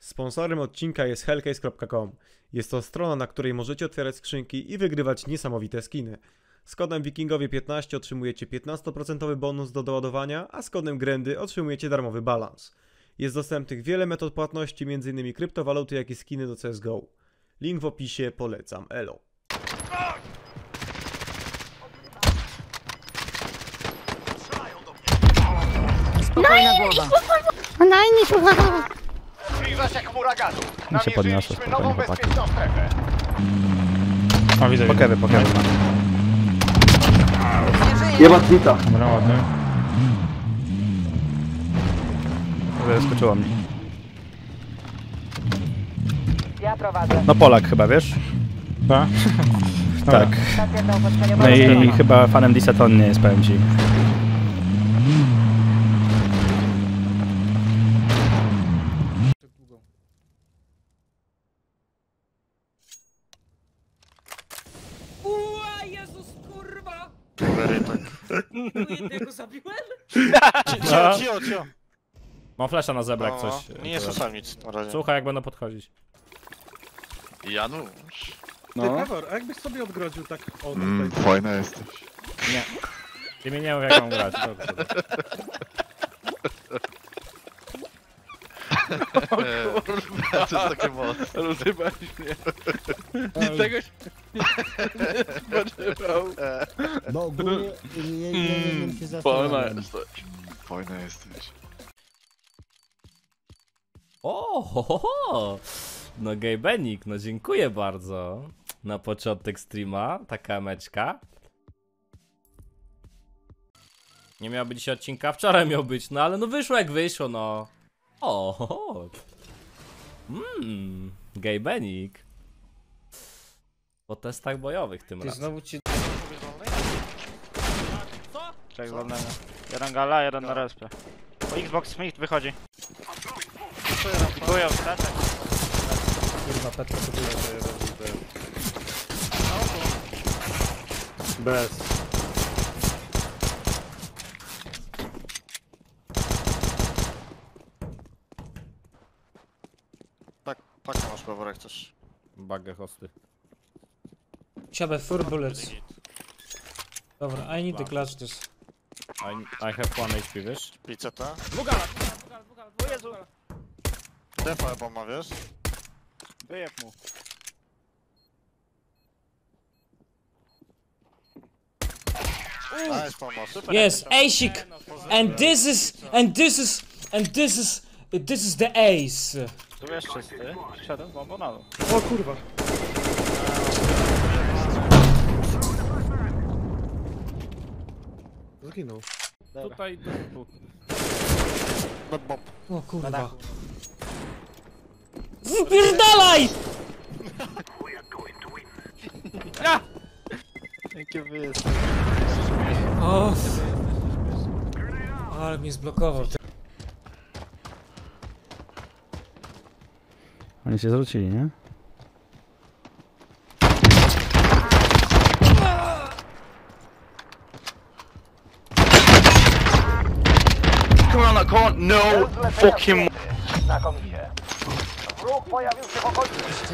Sponsorem odcinka jest hellcase.com. Jest to strona, na której możecie otwierać skrzynki i wygrywać niesamowite skiny. Z kodem wikingowie15 otrzymujecie 15% bonus do doładowania, a z kodem Grendy otrzymujecie darmowy balans. Jest dostępnych wiele metod płatności, m.in. kryptowaluty, jak i skiny do CSGO. Link w opisie, polecam, elo. Spokojna głowa. Zbliża się chmura gazu. Ja się podniosę, Namierzyliśmy spokojnie, nową chłopaki. bezpieczną strefę. O, widzę, pokewy. Jeba twita. Dobra, ładny. Zaskoczyło mnie. Ja prowadzę. No Polak chyba, wiesz? Tak? Tak. Stacja do opatrzenia No i chyba fanem Disaton nie jest, powiem ci. Uła, Jezus, kurwa! Jednego zabiłem? Cio. Mam flasha na zebrak, No, coś. nie słyszałem nic na razie. Słuchaj, jak będą podchodzić. Janusz. No. Pewor, a jakbyś sobie odgrodził tak o tutaj. Fajna jesteś. Nie. Ty mi nie mów, jak mam grać. To jest takie mocne. Rozrywałeś mnie. Niczego się nie spodziewał. No ogólnie nie wiem się Fajna zastanawiam. jesteś. Fajna jesteś. O, no Gejbenik, no dziękuję bardzo. Na początek streama, taka meczka. Nie miał być dzisiaj odcinka, wczoraj miał być, no ale no wyszło jak wyszło, no. Gejbenik. Po testach bojowych tym razem. Znowu ci... Co? Czek wolnego. Jeden gala, jeden na respie. O, Xbox Smith wychodzi. Pikują, tak? Kurwa, Petra to było to jeden. Bez. Tak masz Pewor, jak chcesz. Bagę hosty. Siabę, 4 bullets. Dobra, I need the clutch this. I have 1 HP, wiesz? Piceta. Dwugala. O Jezu! Defa chyba ma, wiesz? Wyjeb mu. Nice pomoc. Super. Yes, Asik! And this is the ace! Tu jest czysty. Siadam z bombą na dół. O kurwa. Zginął. Tutaj... Bomb. O kurwa. Wypierdalaj! Jakie wy jesteście? O. Ale mnie zblokował. Oni się zwrócili, nie? No fucking... Znakomicie. Wróg pojawił się w okolicy.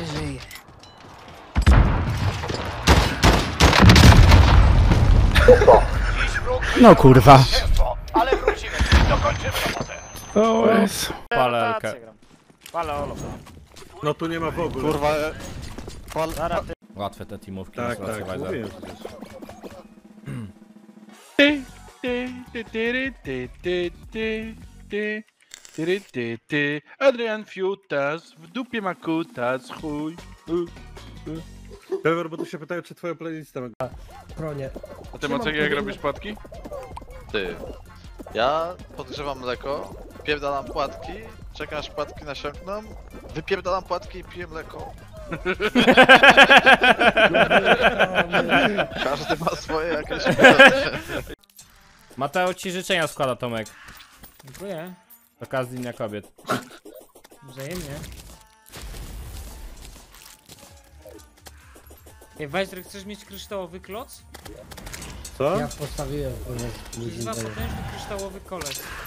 No kurwa. Ale wrócimy. Dokończymy robotę. O jest. Palerkę. Palę Olo. No tu nie ma w ogóle. Kurwa. Zara ty. Łatwe te teamówki. Tak, na tak, Survivor. mówiłem przecież. Adrian Fiutas, w dupie ma kutas, chuj. Pewor, bo tu się pytają, czy twoją playlistę ma... Pronie. A ty Macek, jak robisz płatki? Ty. Ja podgrzewam mleko, wpierdalam płatki, czekam aż płatki nasiąkną, wypierdalam płatki i piję mleko. Każdy ma swoje jakieś metody. Mateo ci życzenia składa, Tomek. Dziękuję. Z okazji Dnia Kobiet. Wzajemnie. Ej, Wajzer, chcesz mieć kryształowy kloc? Co? Ja postawiłem. Kuźwa, potężny kryształowy koleś.